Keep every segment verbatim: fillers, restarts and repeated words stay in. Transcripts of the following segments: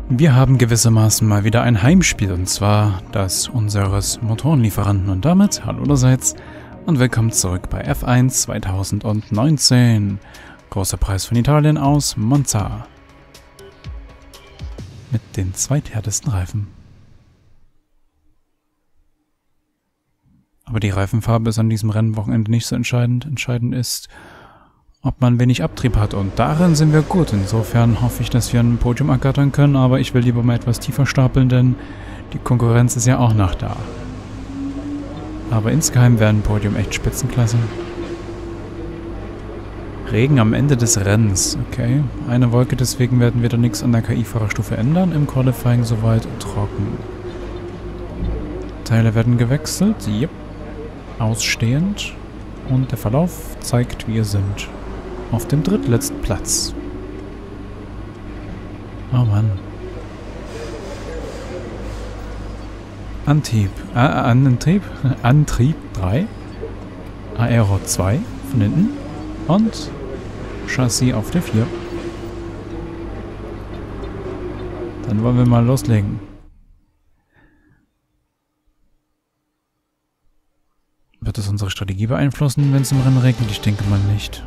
Wir haben gewissermaßen mal wieder ein Heimspiel, und zwar das unseres Motorenlieferanten. Und damit hallo allerseits und willkommen zurück bei F eins zweitausendneunzehn. Großer Preis von Italien aus Monza. Mit den zweithärtesten Reifen. Aber die Reifenfarbe ist an diesem Rennwochenende nicht so entscheidend. Entscheidend ist, ob man wenig Abtrieb hat, und darin sind wir gut. Insofern hoffe ich, dass wir ein Podium ergattern können, aber ich will lieber mal etwas tiefer stapeln, denn die Konkurrenz ist ja auch noch da. Aber insgeheim wäre ein Podium echt Spitzenklasse. Regen am Ende des Rennens, okay. Eine Wolke, deswegen werden wir da nichts an der K I-Fahrerstufe ändern. Im Qualifying soweit trocken. Teile werden gewechselt, yep. Ausstehend. Und der Verlauf zeigt, wir sind auf dem drittletzten Platz. Oh Mann. Antrieb. Äh, Antrieb? Antrieb drei. Aero zwei von hinten. Und Chassis auf der vier. Dann wollen wir mal loslegen. Wird es unsere Strategie beeinflussen, wenn es im Rennen regnet? Ich denke mal nicht.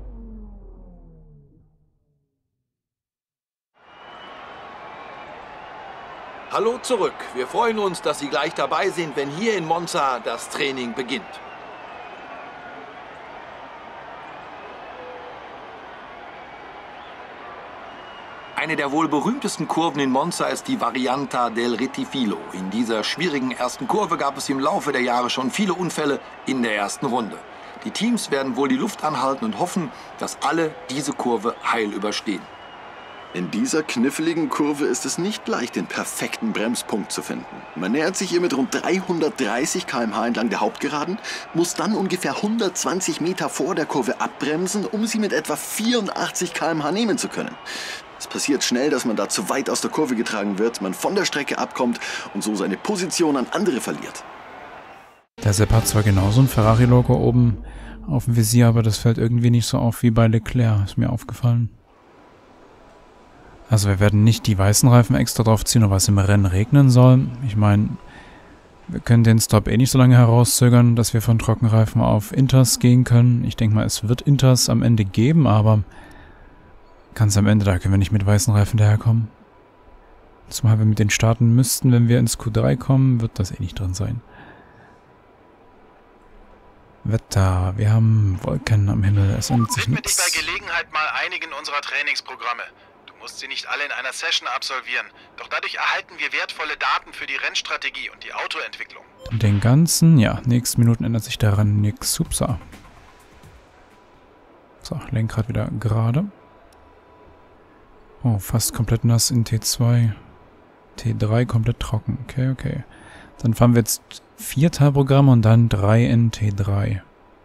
Hallo zurück. Wir freuen uns, dass Sie gleich dabei sind, wenn hier in Monza das Training beginnt. Eine der wohl berühmtesten Kurven in Monza ist die Varianta del Retifilo. In dieser schwierigen ersten Kurve gab es im Laufe der Jahre schon viele Unfälle in der ersten Runde. Die Teams werden wohl die Luft anhalten und hoffen, dass alle diese Kurve heil überstehen. In dieser kniffligen Kurve ist es nicht leicht, den perfekten Bremspunkt zu finden. Man nähert sich ihr mit rund dreihundertdreißig Kilometer pro Stunde entlang der Hauptgeraden, muss dann ungefähr hundertzwanzig Meter vor der Kurve abbremsen, um sie mit etwa vierundachtzig Kilometer pro Stunde nehmen zu können. Es passiert schnell, dass man da zu weit aus der Kurve getragen wird, man von der Strecke abkommt und so seine Position an andere verliert. Der Sepp hat zwar genauso ein Ferrari-Logo oben auf dem Visier, aber das fällt irgendwie nicht so auf wie bei Leclerc, ist mir aufgefallen. Also wir werden nicht die weißen Reifen extra drauf ziehen, nur was im Rennen regnen soll. Ich meine, wir können den Stop eh nicht so lange herauszögern, dass wir von Trockenreifen auf Inters gehen können. Ich denke mal, es wird Inters am Ende geben, aber ganz am Ende, da können wir nicht mit weißen Reifen daherkommen. Zumal wir mit den starten müssten, wenn wir ins Q drei kommen, wird das eh nicht drin sein. Wetter, wir haben Wolken am Himmel, es ändert sich nichts. Widme dich bei Gelegenheit mal einigen unserer Trainingsprogramme. Du musst sie nicht alle in einer Session absolvieren, doch dadurch erhalten wir wertvolle Daten für die Rennstrategie und die Autoentwicklung. Den ganzen, ja, nächsten Minuten ändert sich daran nichts. Upsa. So, Lenkrad wieder gerade. Oh, fast komplett nass in T zwei. T drei komplett trocken. Okay, okay. Dann fahren wir jetzt vier Teilprogramme und dann drei in T drei.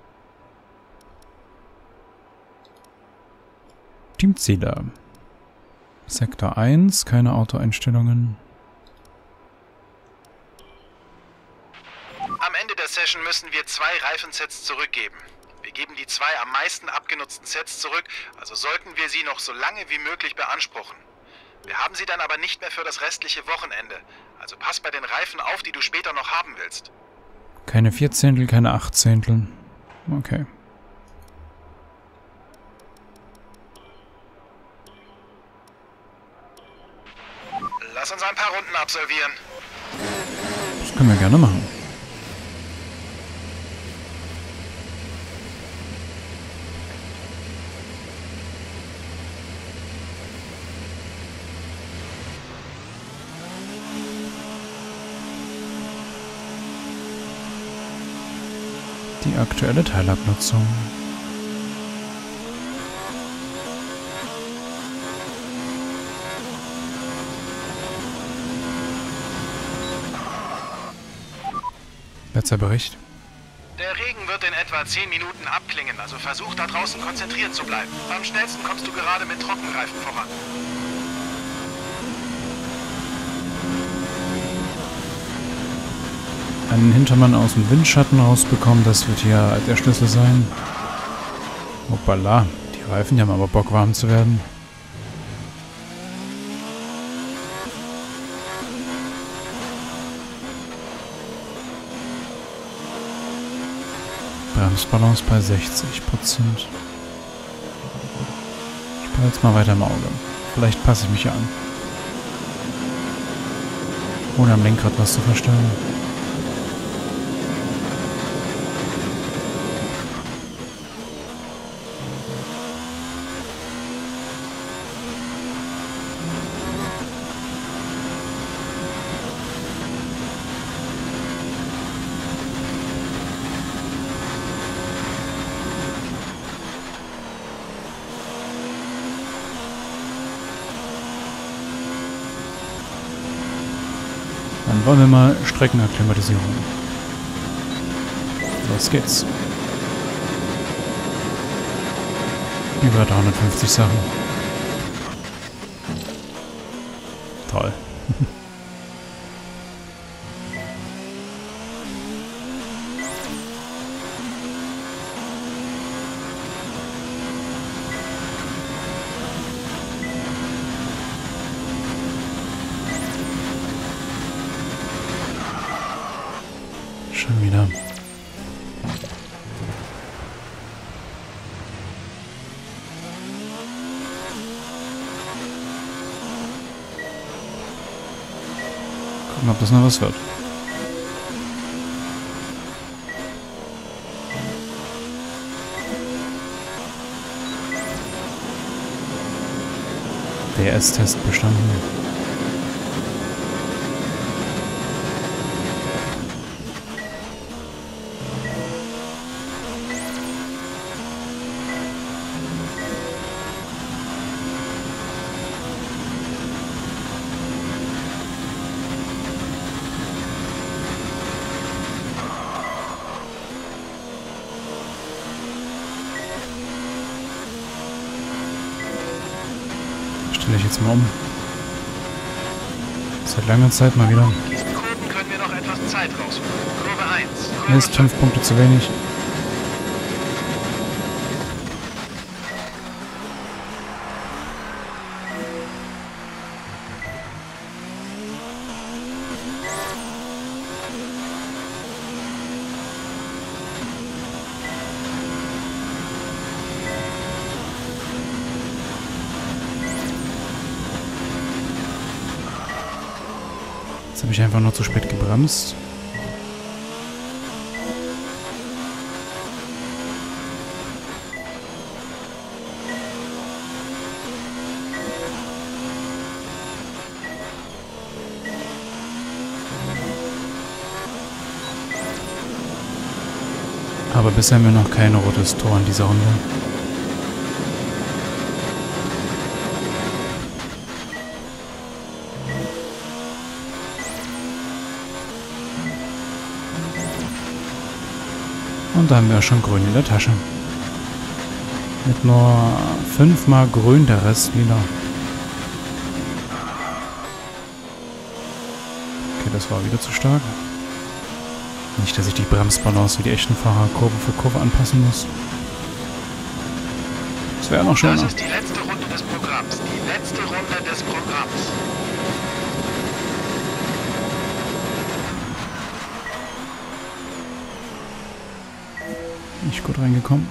Teamziele. Sektor eins, keine Autoeinstellungen. Am Ende der Session müssen wir zwei Reifensets zurückgeben. Wir geben die zwei am meisten abgenutzten Sets zurück, also sollten wir sie noch so lange wie möglich beanspruchen. Wir haben sie dann aber nicht mehr für das restliche Wochenende, also pass bei den Reifen auf, die du später noch haben willst. Keine Vierzehntel, keine Achtzehntel. Okay. Lass uns ein paar Runden absolvieren. Das können wir gerne machen. Die aktuelle Teilabnutzung. Wetterbericht. Der Regen wird in etwa zehn Minuten abklingen, also versuch da draußen konzentriert zu bleiben. Am schnellsten kommst du gerade mit Trockenreifen voran. Einen Hintermann aus dem Windschatten rausbekommen, das wird hier der Schlüssel sein. Hoppala, die Reifen, die haben aber Bock warm zu werden. Bremsbalance bei sechzig Prozent. Ich behalte es mal weiter im Auge. Vielleicht passe ich mich ja an. Ohne am Lenkrad was zu verstellen. Dann wollen wir mal Streckenakklimatisierung. Los geht's. Über dreihundertfünfzig Sachen. Toll. Schon wieder. Gucken, ob das noch was wird. D S-Test bestanden. Stelle ich jetzt mal um. Seit langer Zeit mal wieder. Diesen Kurven können wir noch etwas Zeit rausholen. Kurve eins. Kurve Hier ist fünf Punkte zu wenig. Jetzt habe ich einfach nur zu spät gebremst. Aber bisher haben wir noch kein rotes Tor in dieser Runde. Und da haben wir schon grün in der Tasche. Mit nur fünfmal grün, der Rest lila. Okay, das war wieder zu stark. Nicht, dass ich die Bremsbalance wie die echten Fahrer Kurve für Kurve anpassen muss. Das wäre noch schöner. Das ist die letzte Runde des Programms. Die letzte Runde des Programms. Nicht gut reingekommen.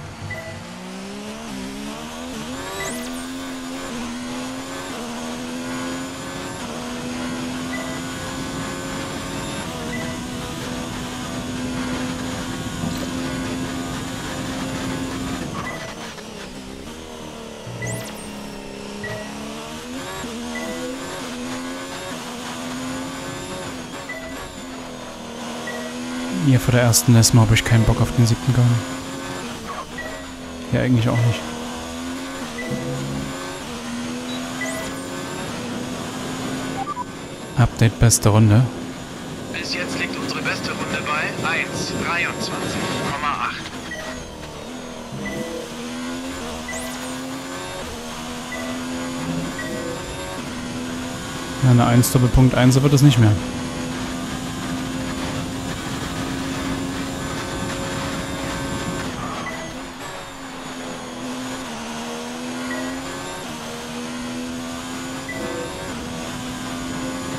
Hier vor der ersten Nesma habe ich keinen Bock auf den siebten Gang. Ja, eigentlich auch nicht. Update beste Runde. Bis jetzt liegt unsere beste Runde bei eins dreiundzwanzig Komma acht. Ja, eine eins Doppelpunkt eins wird es nicht mehr.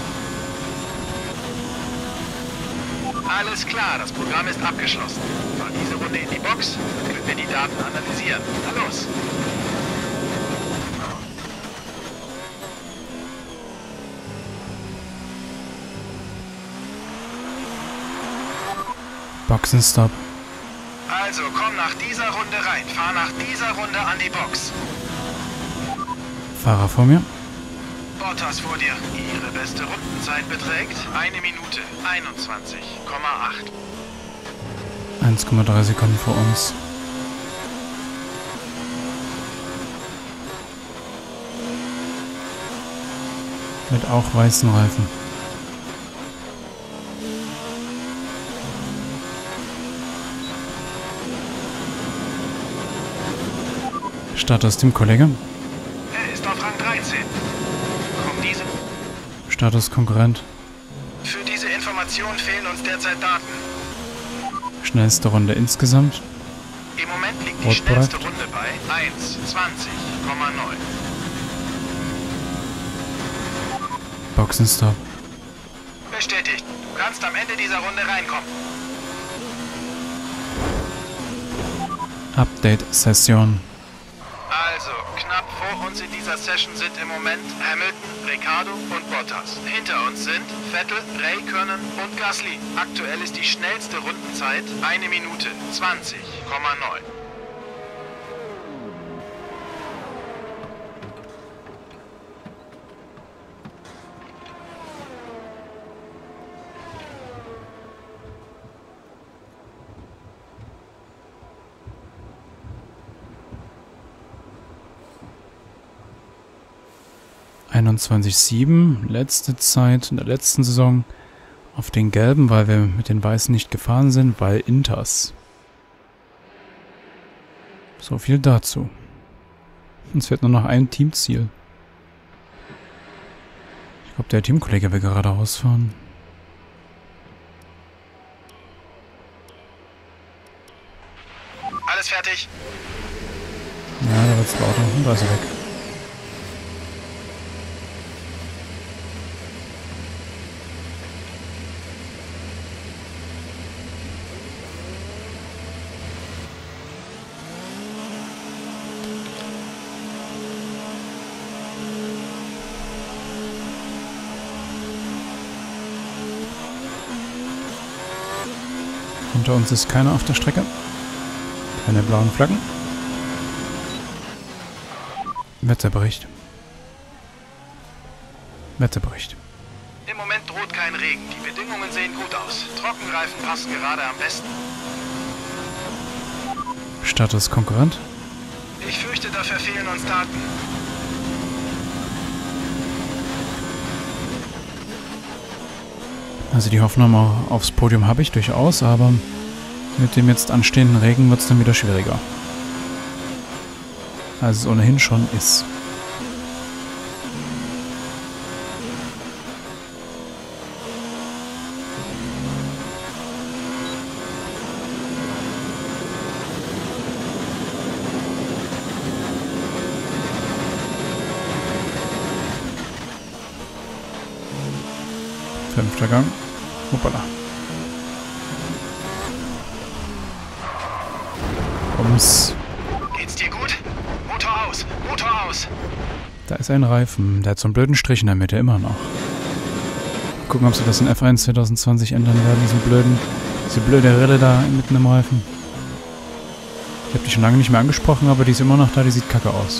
Alles klar, das Programm ist abgeschlossen. Diese Runde in die Box, dann können wir die Daten analysieren. Na los! Boxenstopp. Also, komm nach dieser Runde rein. Fahr nach dieser Runde an die Box. Fahrer vor mir. Bottas vor dir. Ihre beste Rundenzeit beträgt eine Minute einundzwanzig Komma acht. eins Komma drei Sekunden vor uns. Mit auch weißen Reifen. Status Teamkollege. Er ist auf Rang dreizehn. Kommt diese? Status Konkurrent. Für diese Information fehlen uns derzeit Daten. Schnellste Runde insgesamt. Im Moment liegt die Rotbereich. schnellste Runde bei eins zwanzig Komma neun. Boxenstopp. Bestätigt. Du kannst am Ende dieser Runde reinkommen. Update-Session. Also, knapp vor uns in dieser Session sind im Moment Hamilton, Ricciardo und Bottas. Hinter uns sind Vettel, Räikkönen und Gasly. Aktuell ist die schnellste Rundenzeit eine Minute zwanzig Komma neun. einundzwanzig Komma sieben, letzte Zeit in der letzten Saison auf den gelben, weil wir mit den weißen nicht gefahren sind, weil Inters. So viel dazu. Uns fehlt nur noch ein Teamziel. Ich glaube, der Teamkollege will gerade rausfahren. Alles fertig? Ja, da wird's lauter. Und da ist er weg. Hinter uns ist keiner auf der Strecke. Keine blauen Flaggen. Wetterbericht. Wetterbericht. Im Moment droht kein Regen. Die Bedingungen sehen gut aus. Trockenreifen passen gerade am besten. Status Konkurrent. Ich fürchte, dafür fehlen uns Daten. Also die Hoffnung aufs Podium habe ich durchaus, aber mit dem jetzt anstehenden Regen wird es dann wieder schwieriger. Als es ohnehin schon ist. Fünfter Gang. Hoppala. Ums. Geht's dir gut? Motor aus! Motor aus! Da ist ein Reifen. Der hat so einen blöden Strich in der Mitte, immer noch. Gucken, ob sie das in F eins zwanzig zwanzig ändern werden, diesen blöden, diese blöde Rille da mitten im Reifen. Ich habe die schon lange nicht mehr angesprochen, aber die ist immer noch da, die sieht kacke aus.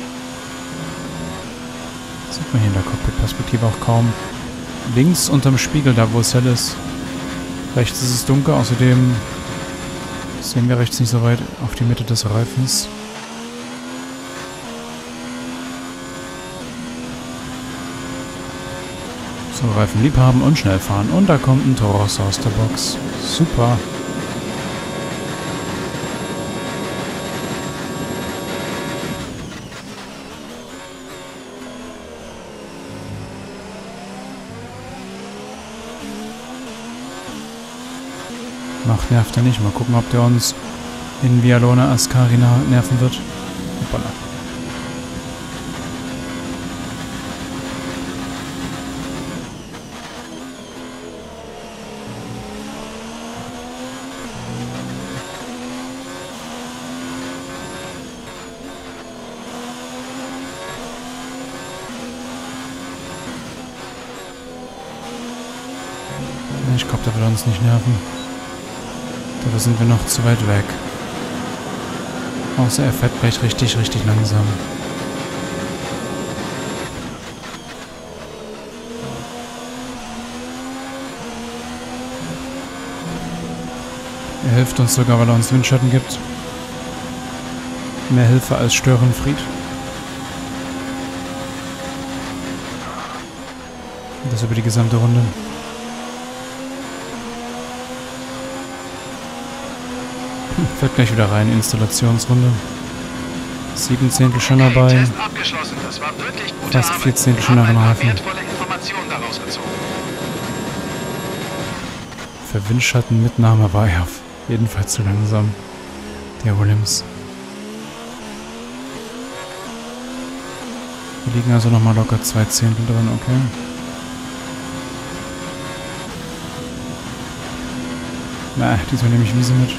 Das sieht man hier in der Cockpit-Perspektive auch kaum. Links unterm Spiegel, da wo es hell ist. Rechts ist es dunkel, außerdem sehen wir rechts nicht so weit auf die Mitte des Reifens. So, Reifen lieb haben und schnell fahren. Und da kommt ein Toro Rosso aus der Box. Super. Macht, nervt er nicht. Mal gucken, ob der uns in Vialona Ascari nerven wird. Hoppala. Ich glaube, der will uns nicht nerven. Dafür sind wir noch zu weit weg. Außer er fährt gleich richtig, richtig langsam. Er hilft uns sogar, weil er uns Windschatten gibt. Mehr Hilfe als Störenfried. Und das über die gesamte Runde. Hm, fährt gleich wieder rein, Installationsrunde. Sieben Zehntel schon dabei. Fast vier Zehntel schon darin Reifen. Für Windschattenmitnahme war er auf jeden Fall zu langsam. Der Williams. Wir liegen also nochmal locker zwei Zehntel drin, okay. Na, diesmal nehme ich Wiese mit.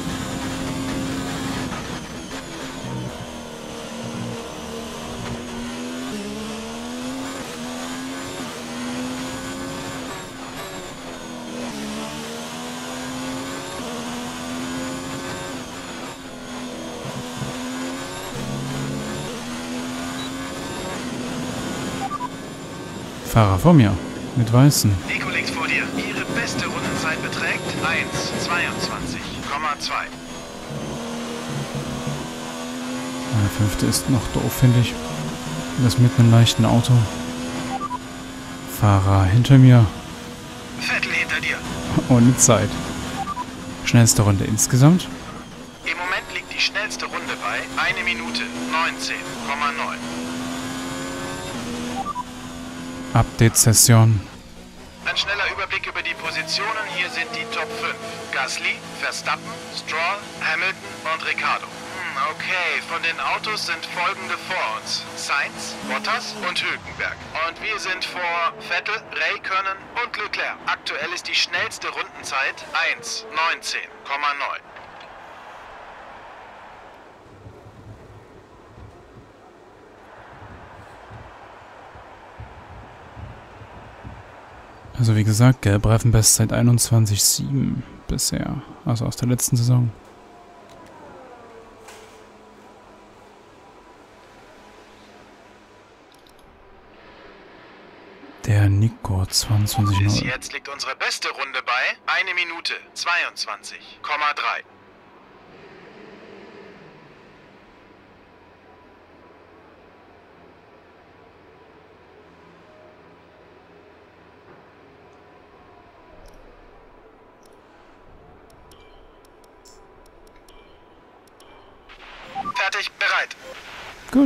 Fahrer vor mir, mit Weißen. Nico liegt vor dir. Ihre beste Rundenzeit beträgt eins zweiundzwanzig Komma zwei. Meine fünfte ist noch doof, finde ich. Das mit einem leichten Auto. Fahrer hinter mir. Vettel hinter dir. Ohne Zeit. Schnellste Runde insgesamt. Im Moment liegt die schnellste Runde bei eine Minute neunzehn Komma neun. Update-Session. Ein schneller Überblick über die Positionen. Hier sind die Top fünf. Gasly, Verstappen, Stroll, Hamilton und Ricciardo. Hm, okay, von den Autos sind folgende vor uns. Sainz, Bottas und Hülkenberg. Und wir sind vor Vettel, Räikkönen und Leclerc. Aktuell ist die schnellste Rundenzeit eins neunzehn Komma neun. Also wie gesagt, Gelbreifen Bestzeit einundzwanzig Komma sieben bisher. Also aus der letzten Saison. Der Nico zweiundzwanzig Komma null. Bis jetzt liegt unsere beste Runde bei eine Minute zweiundzwanzig Komma drei. Fertig, bereit. Gut.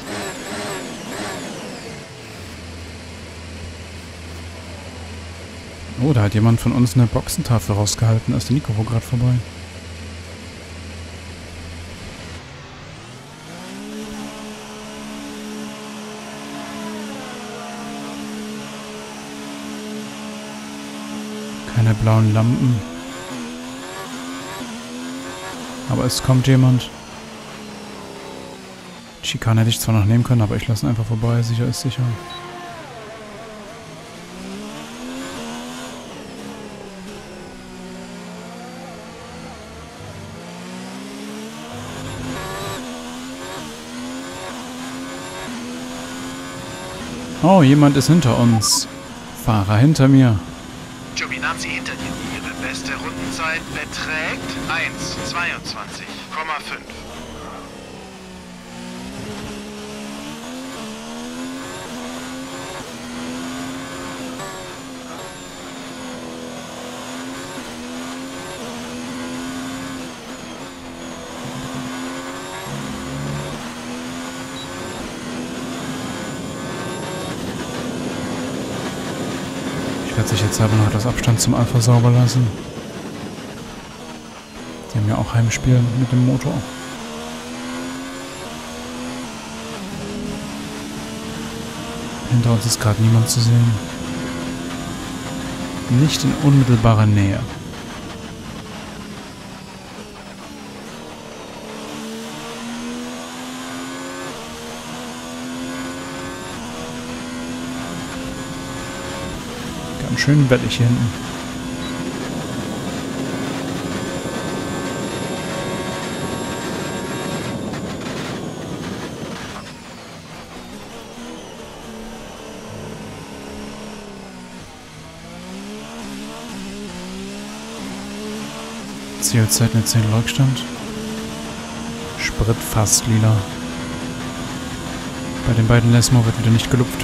Oh, da hat jemand von uns eine Boxentafel rausgehalten. Da ist der Nico gerade vorbei. Keine blauen Lampen. Aber es kommt jemand. Schikane hätte ich zwar noch nehmen können, aber ich lasse ihn einfach vorbei. Sicher ist sicher. Oh, jemand ist hinter uns. Fahrer hinter mir. Giovinazzi hinter dir. Ihre beste Rundenzeit beträgt eins zweiundzwanzig Komma fünf. Ich werde sich jetzt aber noch etwas Abstand zum Alpha sauber lassen. Die haben ja auch Heimspiel mit dem Motor. Hinter uns ist gerade niemand zu sehen. Nicht in unmittelbarer Nähe. Ganz schön wellig hier hinten. Zielzeit eine zehn Rückstand. Sprit fast lila. Bei den beiden Lesmo wird wieder nicht gelupft.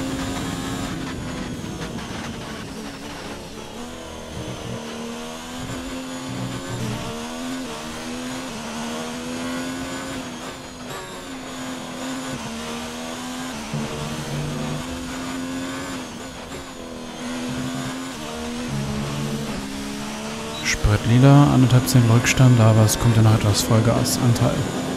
Sprit lila, anderthalb zehn Rückstand, aber es kommt ja noch etwas Vollgasanteil.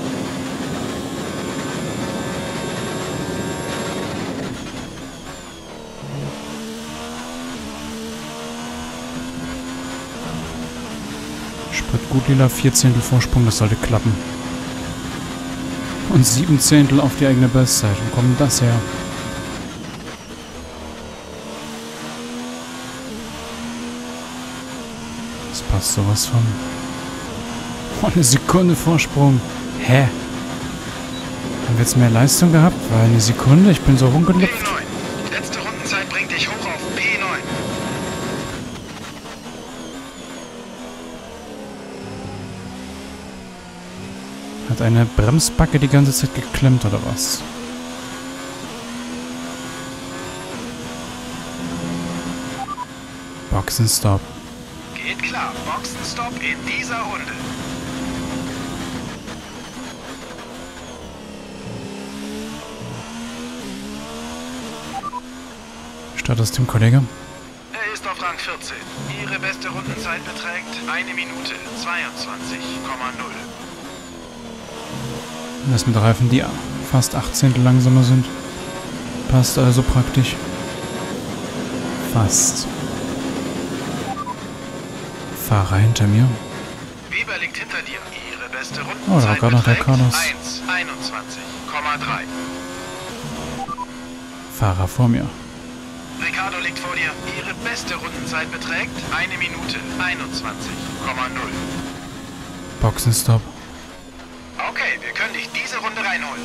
Sprit gut lila, vier Zehntel Vorsprung, das sollte klappen. Und sieben Zehntel auf die eigene Bestzeit. Wo kommt das her? Das passt sowas von. Oh, eine Sekunde Vorsprung. Hä? Haben wir jetzt mehr Leistung gehabt? Weil eine Sekunde, ich bin so rumgelupft. P neun. Die letzte Rundenzeit bringt dich hoch auf P neun. Hat eine Bremsbacke die ganze Zeit geklemmt oder was? Boxenstopp. Geht klar. Boxenstopp in dieser Runde. Start aus dem Kollege. Er ist auf Rang vierzehn. Ihre beste Rundenzeit beträgt eine Minute zweiundzwanzig Komma null. Das mit Reifen, die fast acht Zehntel langsamer sind. Passt also praktisch. Fast. Fahrer hinter mir. Weber liegt hinter dir. Ihre beste Oh, da war Rundenzeit gerade noch der beträgt Carlos. eins einundzwanzig Komma drei. Fahrer vor mir. Ricardo liegt vor dir. Ihre beste Rundenzeit beträgt eine Minute einundzwanzig Komma null. Boxenstopp. Okay, wir können dich diese Runde reinholen.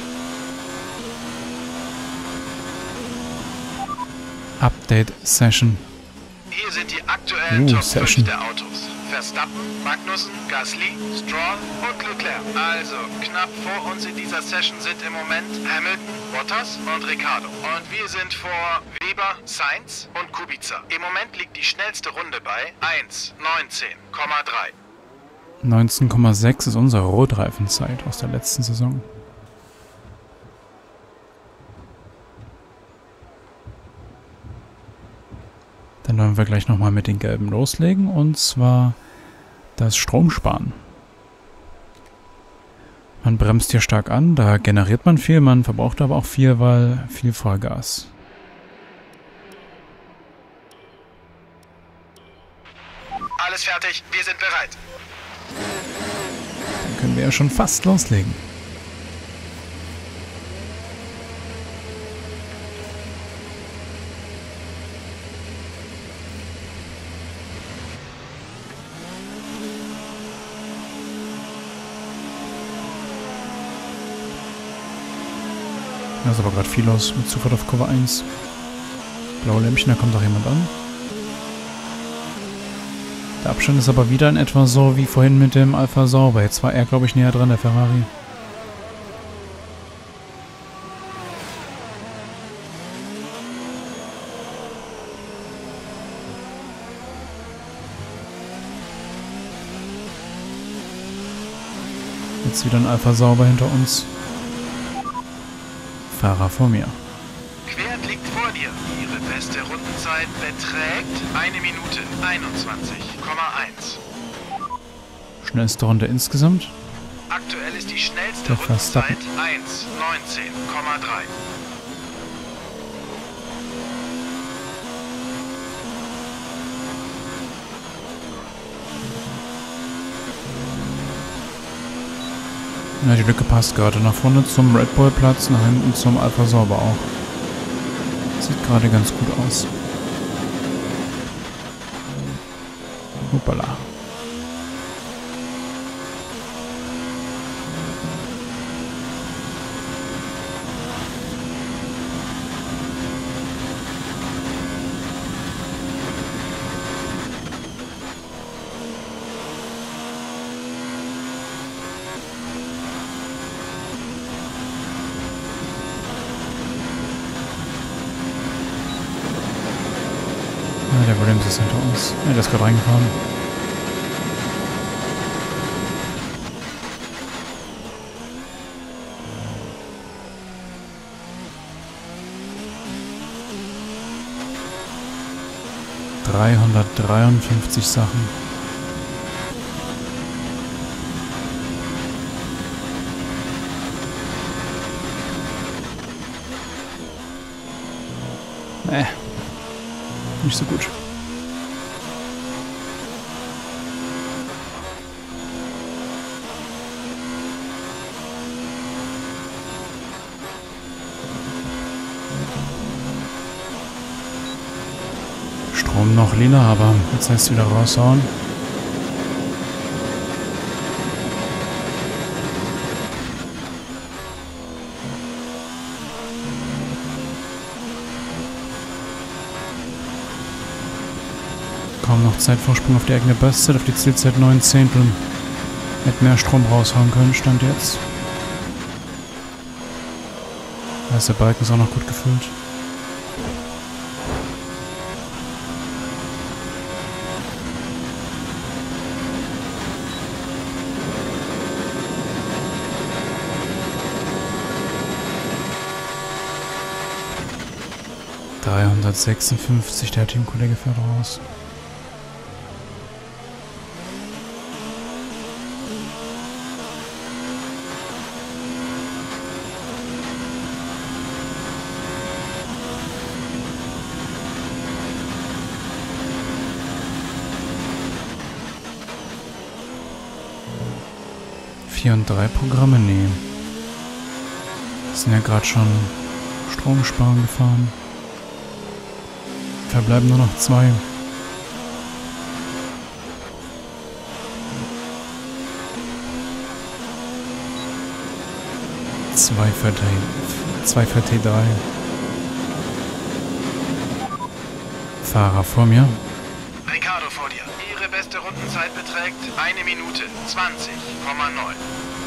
Update Session. Hier sind die aktuellen Uh, Top Session. fünf der Autos. Verstappen, Magnussen, Gasly, Stroll und Leclerc. Also, knapp vor uns in dieser Session sind im Moment Hamilton, Bottas und Ricardo. Und wir sind vor Weber, Sainz und Kubica. Im Moment liegt die schnellste Runde bei eins neunzehn Komma drei. neunzehn Komma sechs ist unsere Rotreifenzeit aus der letzten Saison. Dann wollen wir gleich nochmal mit den Gelben loslegen, und zwar das Stromsparen. Man bremst hier stark an, da generiert man viel, man verbraucht aber auch viel, weil viel Vollgas. Alles fertig, wir sind bereit. Dann können wir ja schon fast loslegen. Da ist aber gerade viel los mit Zufahrt auf Cover eins. Blaue Lämpchen, da kommt auch jemand an. Der Abstand ist aber wieder in etwa so wie vorhin mit dem Alfa Sauber. Jetzt war er, glaube ich, näher dran, der Ferrari. Jetzt wieder ein Alfa Sauber hinter uns. Fahrer vor mir. Quert liegt vor dir. Ihre beste Rundenzeit beträgt eine Minute einundzwanzig Komma eins. Schnellste Runde insgesamt. Aktuell ist die schnellste Der Rundenzeit Verstappen. eins neunzehn Komma drei. Ja, die Lücke passt gerade. Nach vorne zum Red Bull Platz, nach hinten zum Alfa Sauber auch. Sieht gerade ganz gut aus. Hoppala. Ah, der Williams ist hinter uns. Ja, der ist gerade reingefahren. dreihundertdreiundfünfzig Sachen. Nee. Nicht so gut. Strom noch lila, aber jetzt heißt es wieder raushauen. Kaum noch Zeitvorsprung auf die eigene Bestzeit, auf die Zielzeit neun Zehntel. Hätte mehr Strom raushauen können, stand jetzt. Da ist der Balken ist auch noch gut gefüllt. dreihundertsechsundfünfzig, der Teamkollege fährt raus. vier und drei Programme? Nee. Wir sind ja gerade schon Stromsparen gefahren. Verbleiben nur noch zwei. Zwei für T, zwei für T drei. Fahrer vor mir. Ricardo vor dir. Ihre beste Rundenzeit beträgt eine Minute zwanzig Komma neun.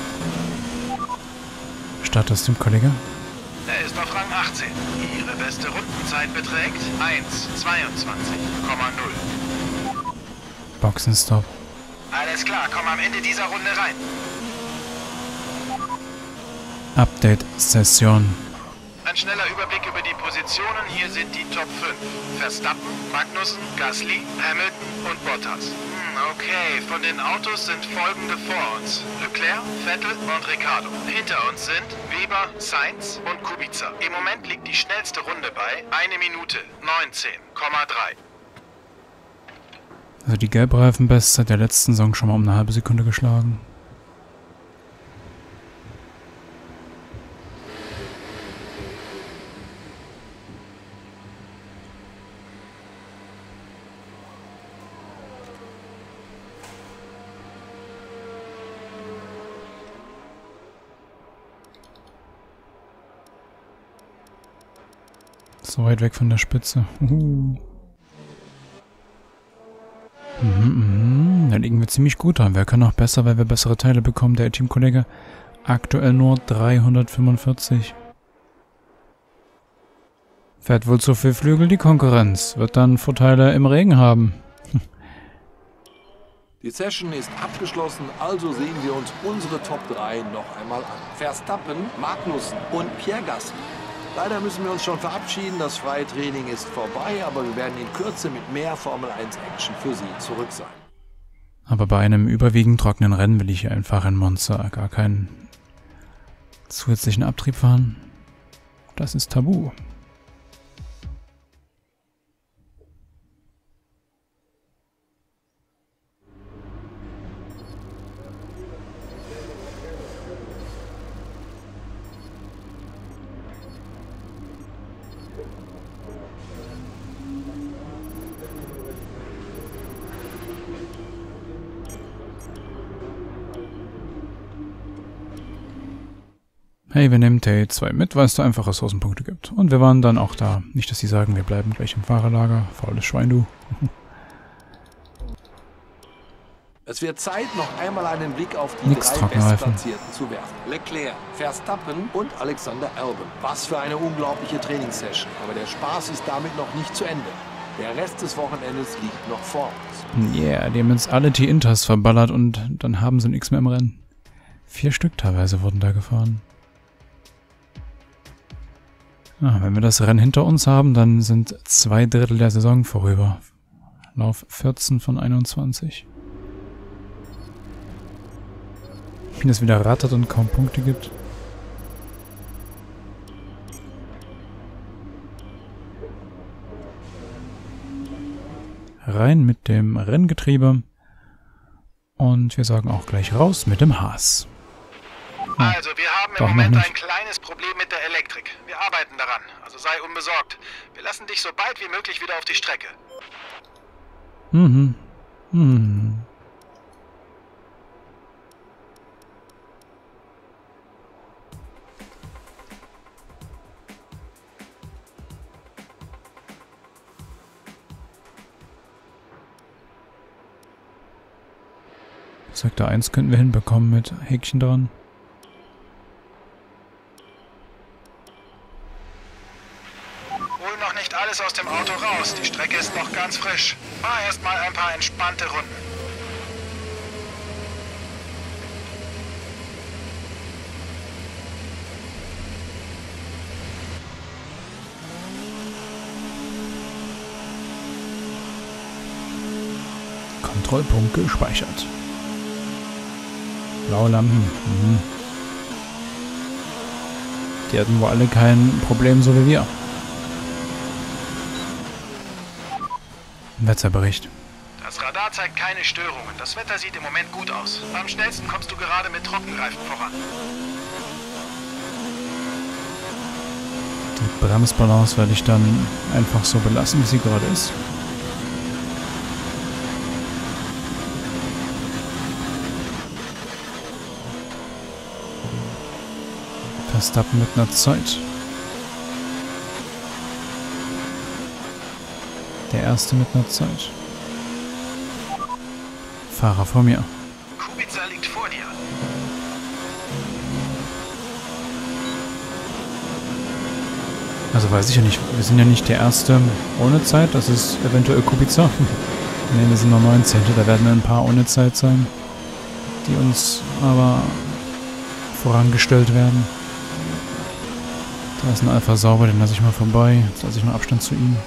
Status dem Kollege. Er ist auf Rang achtzehn. Ihre beste Rundenzeit beträgt eins zweiundzwanzig Komma null. Boxenstopp. Alles klar, komm am Ende dieser Runde rein. Update-Session. Ein schneller Überblick über die Positionen. Hier sind die Top fünf. Verstappen, Magnussen, Gasly, Hamilton und Bottas. Hm, okay, von den Autos sind folgende vor uns. Leclerc, Vettel und Ricciardo. Hinter uns sind Weber, Sainz und Kubica. Im Moment liegt die schnellste Runde bei eine Minute neunzehn Komma drei. Also die Gelbreifen-Bestzeit der letzten Saison schon mal um eine halbe Sekunde geschlagen. So weit weg von der Spitze. Uhu. Mhm, mhm. Da liegen wir ziemlich gut an. Wir können auch besser, weil wir bessere Teile bekommen. Der Teamkollege aktuell nur dreihundertfünfundvierzig. Fährt wohl zu viel Flügel die Konkurrenz. Wird dann Vorteile im Regen haben. Die Session ist abgeschlossen, also sehen wir uns unsere Top drei noch einmal an. Verstappen, Magnussen und Pierre Gasly. Leider müssen wir uns schon verabschieden, das freie Training ist vorbei, aber wir werden in Kürze mit mehr Formel eins Action für Sie zurück sein. Aber bei einem überwiegend trockenen Rennen will ich hier einfach in Monza gar keinen zusätzlichen Abtrieb fahren. Das ist tabu. Hey, wir nehmen T zwei mit, weil es da einfach Ressourcenpunkte gibt. Und wir waren dann auch da. Nicht, dass sie sagen, wir bleiben gleich im Fahrerlager. Faules Schwein, du. Es wird Zeit, noch einmal einen Blick auf die Nix drei Trockenreifen. Bestplatzierten zu werfen. Leclerc, Verstappen und Alexander Albon. Was für eine unglaubliche Trainingssession. Aber der Spaß ist damit noch nicht zu Ende. Der Rest des Wochenendes liegt noch vor uns. Ja, yeah, die haben jetzt alle T-Inters verballert und dann haben sie nichts mehr im Rennen. Vier Stück teilweise wurden da gefahren. Ah, wenn wir das Rennen hinter uns haben, dann sind zwei Drittel der Saison vorüber. Lauf vierzehn von einundzwanzig. Wenn es wieder rattert und kaum Punkte gibt. Rein mit dem Renngetriebe. Und wir sagen auch gleich raus mit dem Haas. Ah, also, wir haben im Moment ein kleines Problem mit der Elektrik. Wir arbeiten daran, also sei unbesorgt. Wir lassen dich so bald wie möglich wieder auf die Strecke. Mhm. Mhm. Sektor eins könnten wir hinbekommen mit Häkchen dran. Hol noch nicht alles aus dem Auto raus. Die Strecke ist noch ganz frisch. Fahr erst mal ein paar entspannte Runden. Kontrollpunkt gespeichert. Blaue Lampen. Mhm. Die hatten wohl alle kein Problem, so wie wir. Wetterbericht. Das Radar zeigt keine Störungen. Das Wetter sieht im Moment gut aus. Am schnellsten kommst du gerade mit Trockenreifen voran. Die Bremsbalance werde ich dann einfach so belassen, wie sie gerade ist. Verstappen mit einer Zeit. Der erste mit einer Zeit. Fahrer vor mir. Kubica liegt vor dir. Also weiß ich ja nicht. Wir sind ja nicht der Erste ohne Zeit. Das ist eventuell Kubica. Ne, wir sind noch neunzehnte. Da werden ein paar ohne Zeit sein. Die uns aber vorangestellt werden. Da ist ein Alpha Sauber, den lasse ich mal vorbei. Jetzt lasse ich mal Abstand zu ihm.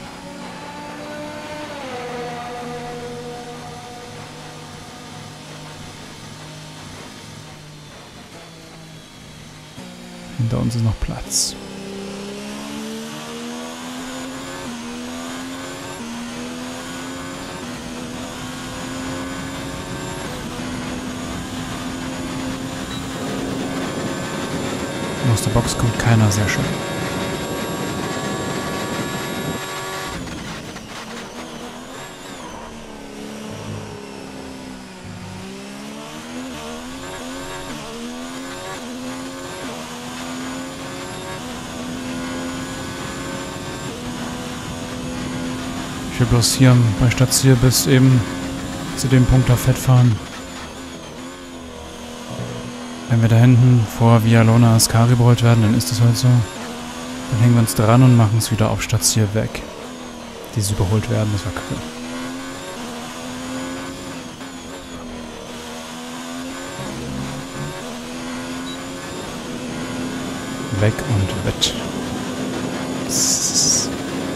Hinter uns ist noch Platz. Aus der Box kommt keiner, sehr schön. Ich will bloß hier bei Stadtziel bis eben zu dem Punkt auf Fett fahren. Wenn wir da hinten vor Villalona Ascari überholt werden, dann ist das halt so. Dann hängen wir uns dran und machen es wieder auf Stadtziel weg. Die sie überholt werden, das war kacke. Weg und wett. Sss.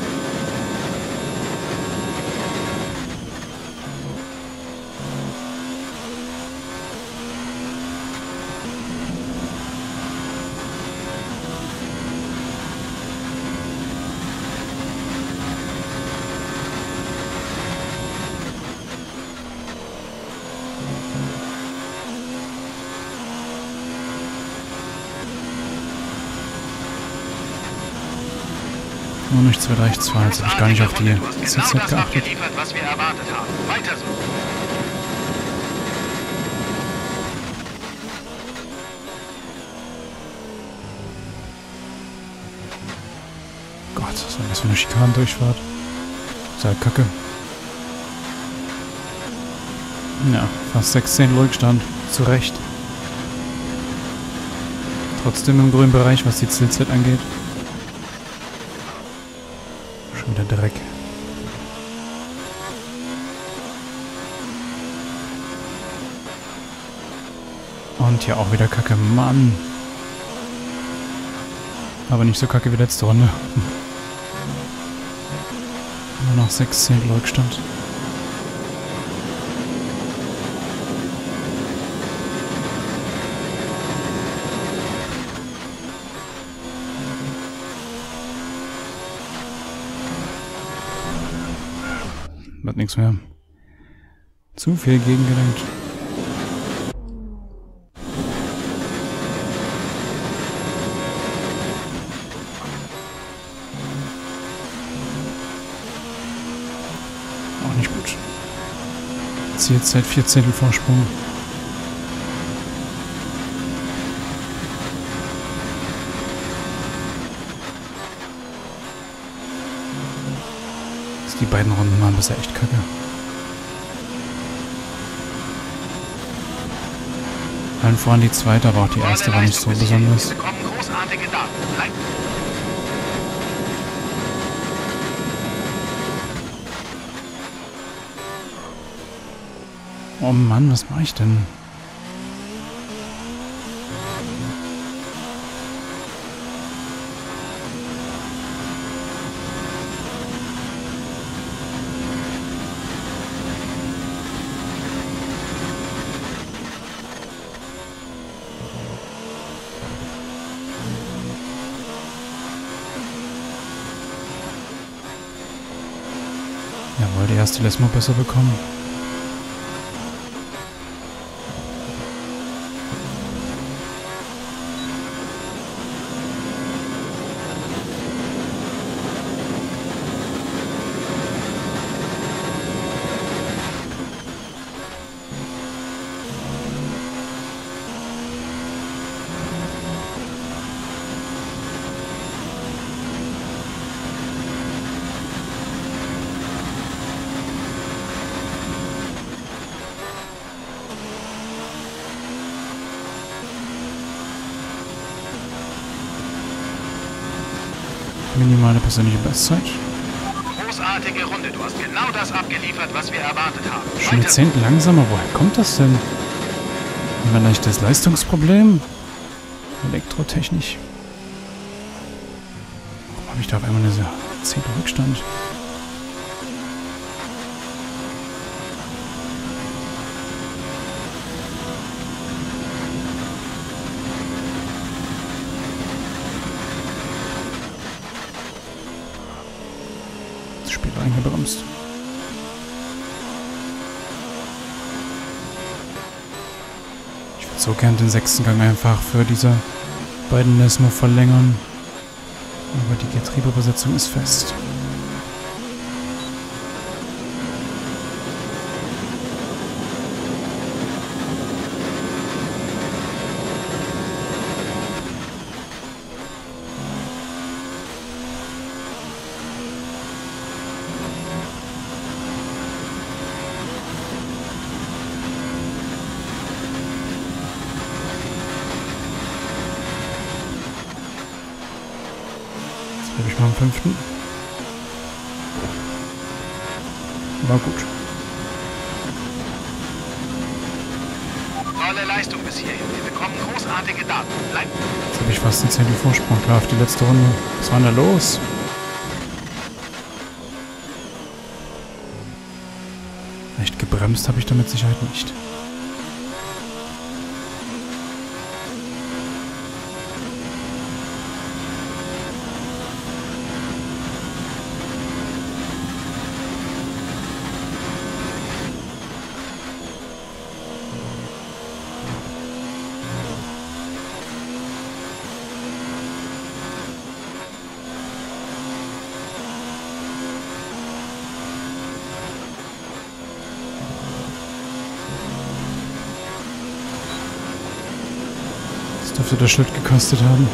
Nur nicht zwei drei zwei, jetzt habe ich gar nicht auf die C Z geachtet. Was wir erwartet haben. Weiter so. Gott, was ist das für eine Schikanendurchfahrt? Sei kacke. Ja, fast sechzehn Rückstand. Zu Recht. Trotzdem im grünen Bereich, was die C Z angeht. Schon wieder Dreck. Und hier auch wieder Kacke. Mann. Aber nicht so kacke wie letzte Runde. Nur noch sechs Zehntel Rückstand. Wird nichts mehr. Zu viel gegengelenkt. Auch nicht gut. Zielzeit vier Zehntel Vorsprung. Die beiden Runden waren bisher echt kacke. Allen voran die zweite, aber auch die erste war nicht so besonders. Oh Mann, was mache ich denn? Jawohl, die erste lässt mal besser bekommen. Minimale persönliche Bestzeit. Großartige Runde. Du hast genau das abgeliefert, was wir erwartet haben. Schon eine Zehntel langsamer. Woher kommt das denn? Haben wir ein leichtes Leistungsproblem? Elektrotechnisch. Warum habe ich da auf einmal eine Zehntel Rückstand? Spiel eingebremst. Ich würde so gern den sechsten Gang einfach für diese beiden Nesmo verlängern. Aber die Getriebebesetzung ist fest. Habe ich mal am fünften. War gut. Tolle Leistung bis hierhin. Wir bekommen großartige Daten. Bleib. Jetzt habe ich fast einen Zehntel Vorsprung. Klar, auf die letzte Runde. Was war denn da los? Echt gebremst habe ich da mit Sicherheit nicht. Das dürfte der Schritt gekostet haben.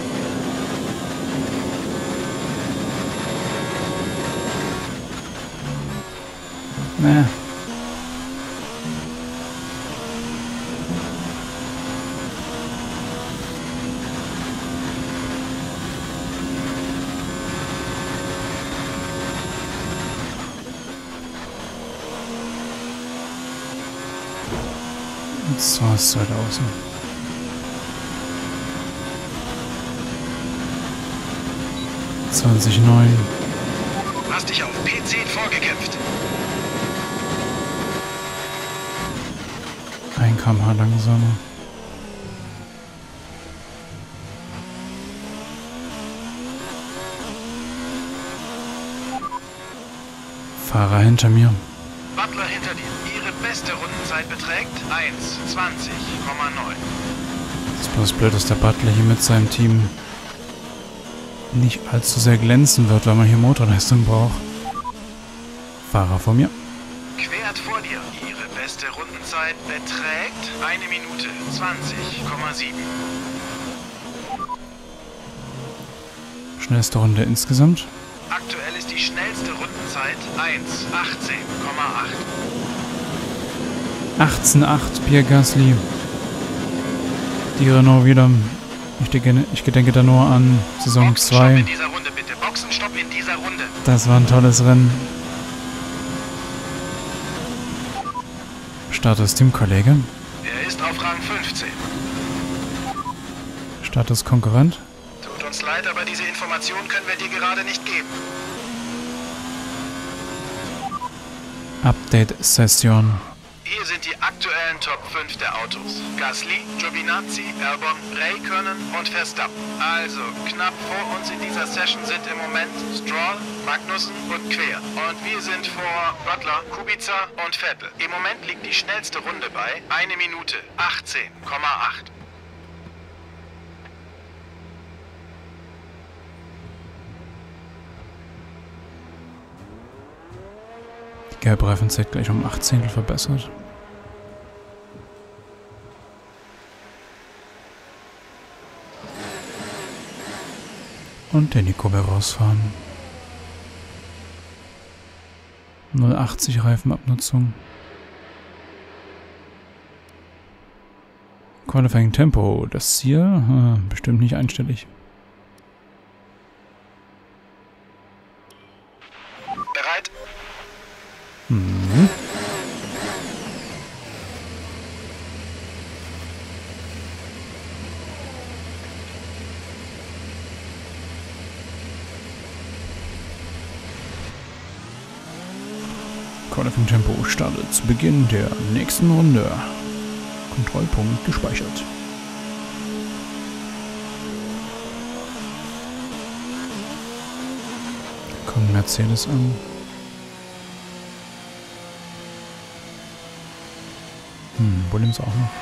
Naja. Und so ist es halt außen. zwanzig Komma neun. Hast dich auf P zehn vorgekämpft. ein Kilometer pro Stunde langsamer. Fahrer hinter mir. Butler hinter dir. Ihre beste Rundenzeit beträgt eins zwanzig Komma neun. Es ist bloß blöd, dass der Butler hier mit seinem Team nicht allzu sehr glänzen wird, weil man hier Motorleistung braucht. Fahrer vor mir. Quert vor dir. Ihre beste Rundenzeit beträgt eine Minute zwanzig Komma sieben. Schnellste Runde insgesamt. Aktuell ist die schnellste Rundenzeit eins achtzehn Komma acht. achtzehn Komma acht Pierre Gasly. Die Renault wieder. Ich denke, ich gedenke da nur an Saison zwei. In dieser Runde bitte. Boxenstopp in dieser Runde. Das war ein tolles Rennen. Status Teamkollege. Er ist auf Rang fünfzehn. Status Konkurrent. Tut uns leid, aber diese Information können wir dir gerade nicht geben. Update-Session. Hier sind die aktuellen Top fünf der Autos. Gasly, Giovinazzi, Albon, Räikkönen und Verstappen. Also, knapp vor uns in dieser Session sind im Moment Stroll, Magnussen und Quer. Und wir sind vor Butler, Kubica und Vettel. Im Moment liegt die schnellste Runde bei eine Minute achtzehn Komma acht. Die Gelbreifenzeit gleich um acht Zehntel verbessert. Und den Nico will rausfahren. null Komma achtzig Reifenabnutzung. Qualifying Tempo. Das Ziel? Hm, bestimmt nicht einstellig. Bereit? Mhm. Qualifying Tempo startet zu Beginn der nächsten Runde. Kontrollpunkt gespeichert. Kommt Mercedes an. Hm, Williams auch noch.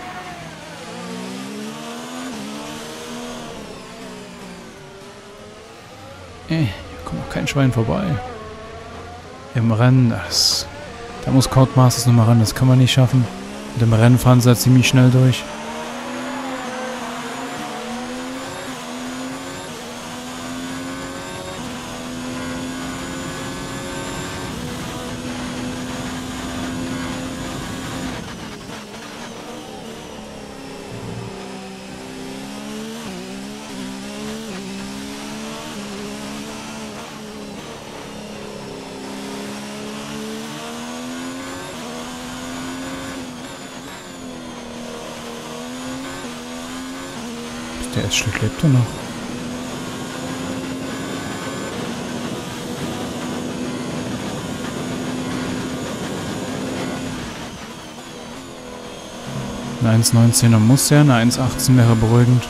Äh, hier kommt auch kein Schwein vorbei. Im Rennen, das... Da muss Codemasters nochmal ran, das kann man nicht schaffen. Und im Rennen fahren sie da ziemlich schnell durch. Der Eschlick lebt ja noch. Eine eins neunzehner muss ja, eine eins achtzehn wäre beruhigend.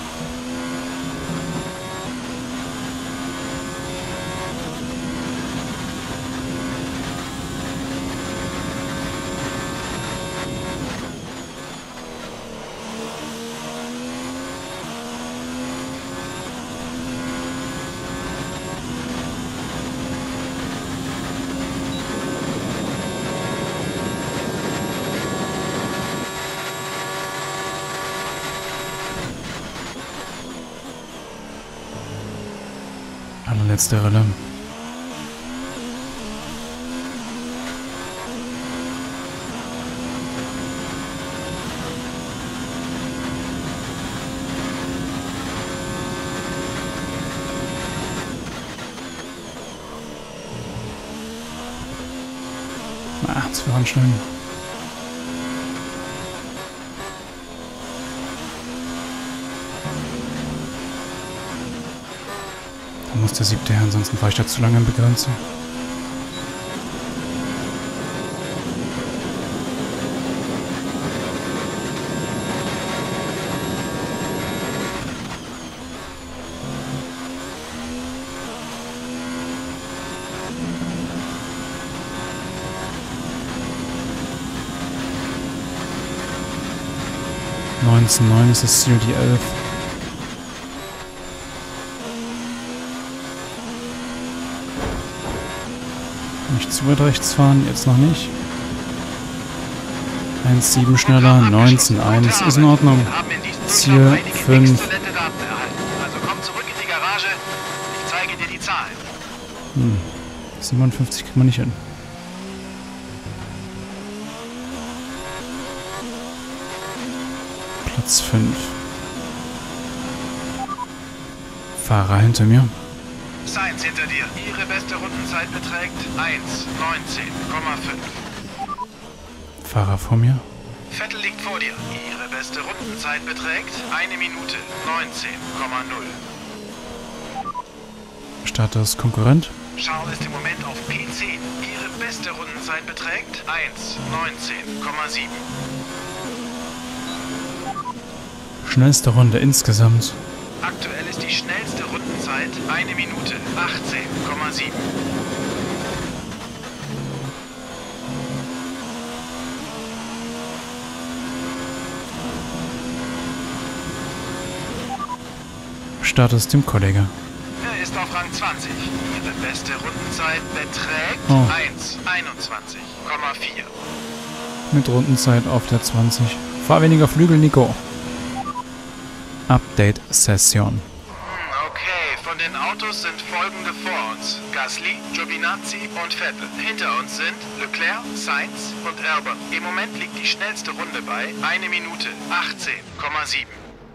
Allerletzte Rille. Ah, zu voranstellen. muss der siebte her, ansonsten fahre ich da zu lange in Begrenzung. neunzehn neun ist das Ziel, die elf. Nicht zu weit rechts fahren, jetzt noch nicht. eins sieben schneller, neunzehn eins ist in Ordnung. Ziel fünf. Also komm zurück in die Garage, ich zeige dir die Zahlen. Hm, siebenundfünfzig kriegt man nicht hin. Platz fünf. Fahrer hinter mir. Sainz hinter dir. Ihre beste Rundenzeit beträgt eins neunzehn Komma fünf. Fahrer vor mir. Vettel liegt vor dir. Ihre beste Rundenzeit beträgt eine Minute neunzehn Komma null. Starter ist Konkurrent. Charles ist im Moment auf P zehn. Ihre beste Rundenzeit beträgt eins neunzehn Komma sieben. Schnellste Runde insgesamt. Aktuell ist die schnellste Rundenzeit eine Minute achtzehn Komma sieben. Start ist dem Kollege. Er ist auf Rang zwanzig. Ihre beste Rundenzeit beträgt Oh. eins einundzwanzig Komma vier. Mit Rundenzeit auf der zwanzig. Fahr weniger Flügel, Nico. Update-Session. Okay, von den Autos sind folgende vor uns. Gasly, Giovinazzi und Vettel. Hinter uns sind Leclerc, Sainz und Albon. Im Moment liegt die schnellste Runde bei eine Minute achtzehn Komma sieben.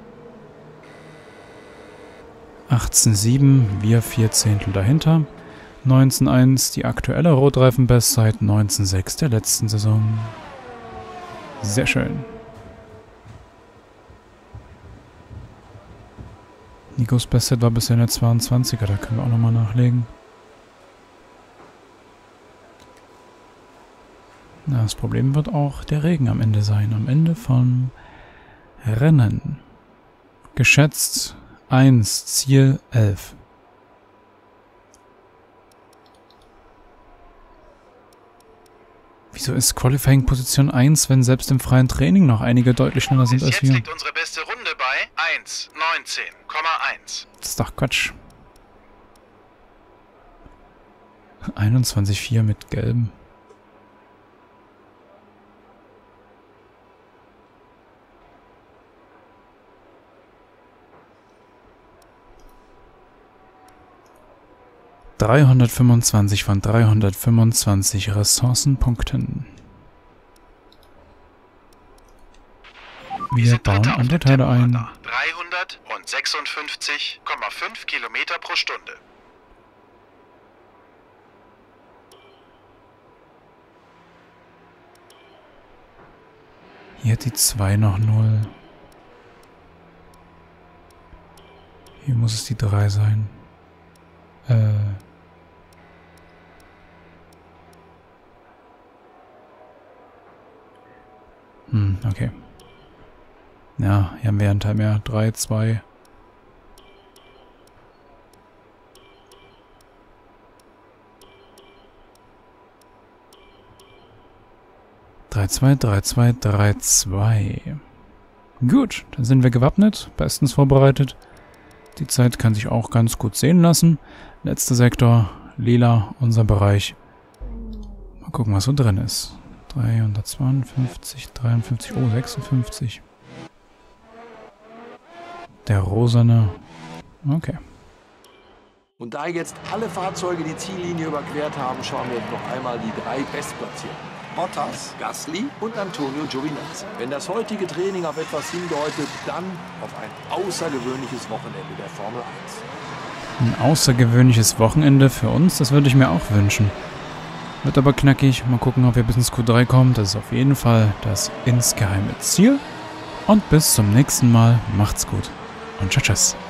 achtzehn sieben, wir vier Zehntel dahinter. neunzehn eins, die aktuelle Rotreifen-Bestzeit. neunzehn sechs der letzten Saison. Sehr schön. Nikos Bestzeit war bisher eine zweiundzwanziger, da können wir auch nochmal nachlegen. Na, das Problem wird auch der Regen am Ende sein. Am Ende vom Rennen. Geschätzt eins, Ziel elf. Wieso ist Qualifying Position eins, wenn selbst im freien Training noch einige deutlich schneller sind Bis als jetzt wir? liegt unsere beste Runde bei eins neunzehn Komma eins. Das ist doch Quatsch. einundzwanzig Komma vier mit gelben. dreihundertfünfundzwanzig von dreihundertfünfundzwanzig Ressourcenpunkten. Wir bauen Anteile ein. dreihundertsechsundfünfzig Komma fünf Kilometer pro Stunde. Hier hat die zwei noch null. Hier muss es die drei sein. Äh. Hm, okay. Ja, hier haben wir einen Teil mehr. drei, zwei. drei, zwei, drei, zwei, drei, zwei. Gut, dann sind wir gewappnet, bestens vorbereitet. Die Zeit kann sich auch ganz gut sehen lassen. Letzter Sektor, lila, unser Bereich. Mal gucken, was so drin ist. dreihundertzweiundfünfzig, dreiundfünfzig, oh, sechsundfünfzig. Der rosane. Okay. Und da jetzt alle Fahrzeuge die Ziellinie überquert haben, schauen wir noch einmal die drei Bestplatzierten. Bottas, Gasly und Antonio Giovinazzi. Wenn das heutige Training auf etwas hindeutet, dann auf ein außergewöhnliches Wochenende der Formel eins. Ein außergewöhnliches Wochenende für uns, das würde ich mir auch wünschen. Wird aber knackig. Mal gucken, ob wir bis ins Q drei kommen. Das ist auf jeden Fall das insgeheime Ziel. Und bis zum nächsten Mal. Macht's gut. Und tschüss.